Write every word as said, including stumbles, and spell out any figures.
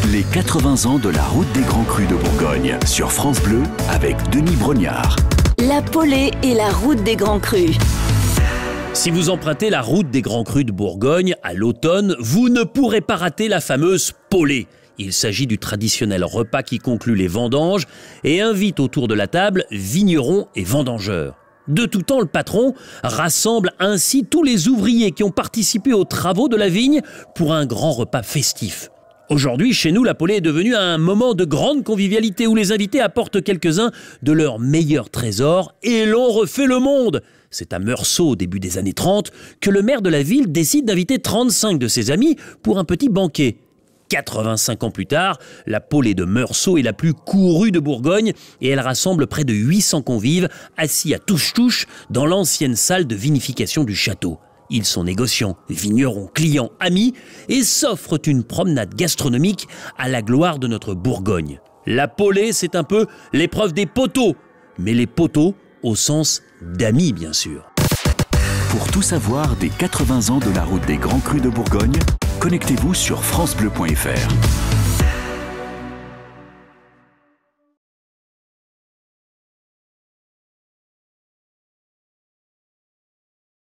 Les quatre-vingts ans de la route des Grands Crus de Bourgogne sur France Bleu avec Denis Brognard. La Polée et la route des Grands Crus. Si vous empruntez la route des Grands Crus de Bourgogne à l'automne, vous ne pourrez pas rater la fameuse Polée. Il s'agit du traditionnel repas qui conclut les vendanges et invite autour de la table vignerons et vendangeurs. De tout temps, le patron rassemble ainsi tous les ouvriers qui ont participé aux travaux de la vigne pour un grand repas festif. Aujourd'hui, chez nous, la Polée est devenue un moment de grande convivialité où les invités apportent quelques-uns de leurs meilleurs trésors et l'on refait le monde. C'est à Meursault, au début des années trente, que le maire de la ville décide d'inviter trente-cinq de ses amis pour un petit banquet. quatre-vingt-cinq ans plus tard, la Polée de Meursault est la plus courue de Bourgogne et elle rassemble près de huit cents convives assis à touche-touche dans l'ancienne salle de vinification du château. Ils sont négociants, vignerons, clients, amis et s'offrent une promenade gastronomique à la gloire de notre Bourgogne. La Polée, c'est un peu l'épreuve des poteaux, mais les poteaux au sens d'amis, bien sûr. Pour tout savoir des quatre-vingts ans de la route des Grands Crus de Bourgogne, connectez-vous sur francebleu point fr.